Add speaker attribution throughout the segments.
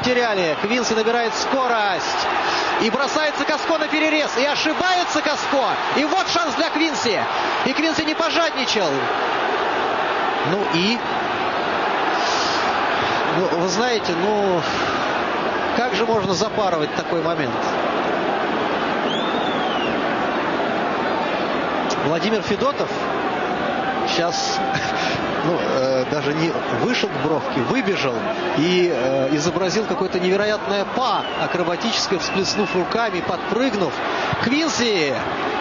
Speaker 1: потеряли. Квинси набирает скорость. И бросается Каско на перерез. И ошибается Каско. И вот шанс для Квинси. И Квинси не пожадничал. Вы знаете, как же можно запарывать такой момент? Владимир Федотов сейчас даже не вышел к бровке, выбежал и изобразил какое-то невероятное па акробатическое, всплеснув руками, подпрыгнув. Квинси!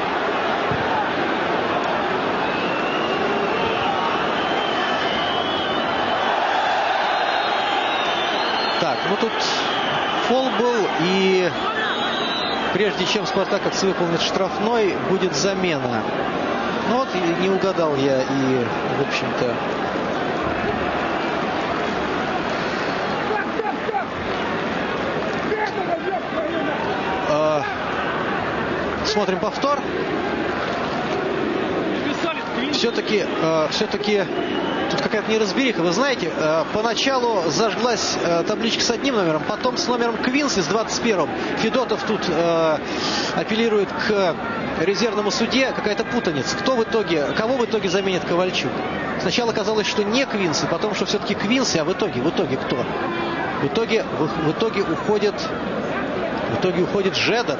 Speaker 1: Так, тут фол был, и прежде чем Спартаковцы выполнит штрафной, будет замена. Не угадал я, и, в общем-то... Смотрим повтор. Все-таки тут какая-то неразбериха. Вы знаете, поначалу зажглась табличка с одним номером, потом с номером Квинси, с 21-м. Федотов тут апеллирует к резервному судье. Какая-то путаница. Кого в итоге заменит Ковальчук? Сначала казалось, что не Квинси, потом, что все-таки Квинси, а в итоге кто? В итоге уходит Жедер.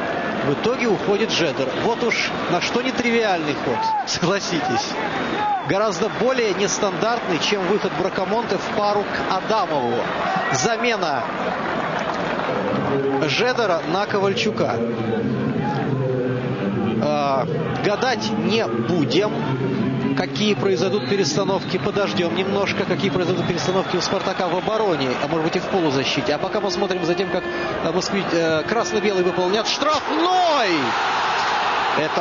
Speaker 1: Вот уж на что нетривиальный ход, согласитесь. Гораздо более нестандартный, чем выход Бракамонте в пару к Адамову. Замена Жедера на Ковальчука. Гадать не будем, какие произойдут перестановки. Подождем немножко, какие произойдут перестановки у Спартака в обороне, а может быть и в полузащите. А пока посмотрим за тем, как красно-белый выполнят штрафной. Это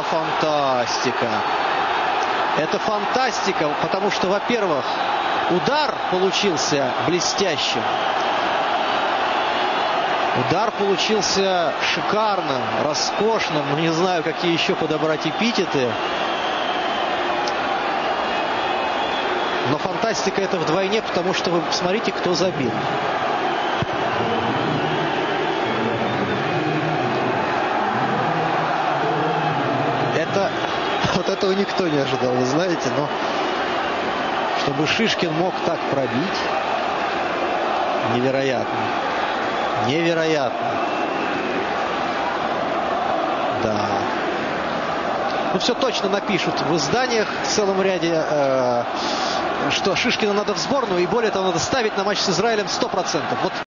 Speaker 1: фантастика, потому что, во-первых, удар получился блестящим. Удар получился шикарным, роскошным. Не знаю, какие еще подобрать эпитеты. Но фантастика это вдвойне, потому что вы посмотрите, кто забил. Вот этого никто не ожидал, вы знаете. Но чтобы Шишкин мог так пробить, невероятно. Да. Все точно напишут в изданиях в целом ряде, что Шишкина надо в сборную, и более того, надо ставить на матч с Израилем 100%.